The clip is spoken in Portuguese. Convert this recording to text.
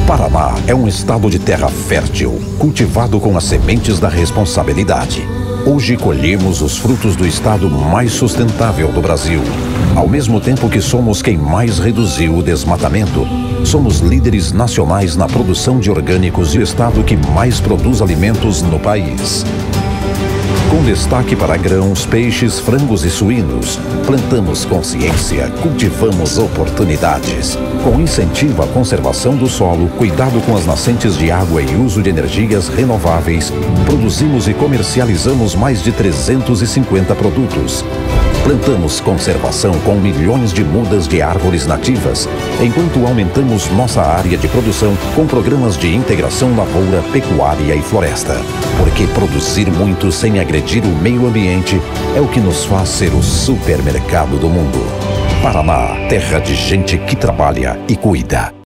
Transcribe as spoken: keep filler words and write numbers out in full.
Paraná é um estado de terra fértil, cultivado com as sementes da responsabilidade. Hoje colhemos os frutos do estado mais sustentável do Brasil. Ao mesmo tempo que somos quem mais reduziu o desmatamento, somos líderes nacionais na produção de orgânicos e o estado que mais produz alimentos no país. Com destaque para grãos, peixes, frangos e suínos, plantamos consciência, cultivamos oportunidades. Com incentivo à conservação do solo, cuidado com as nascentes de água e uso de energias renováveis, produzimos e comercializamos mais de trezentos e cinquenta produtos. Plantamos conservação com milhões de mudas de árvores nativas, enquanto aumentamos nossa área de produção com programas de integração lavoura, pecuária e floresta. Porque produzir muito sem agredir o meio ambiente é o que nos faz ser o supermercado do mundo. Paraná, terra de gente que trabalha e cuida.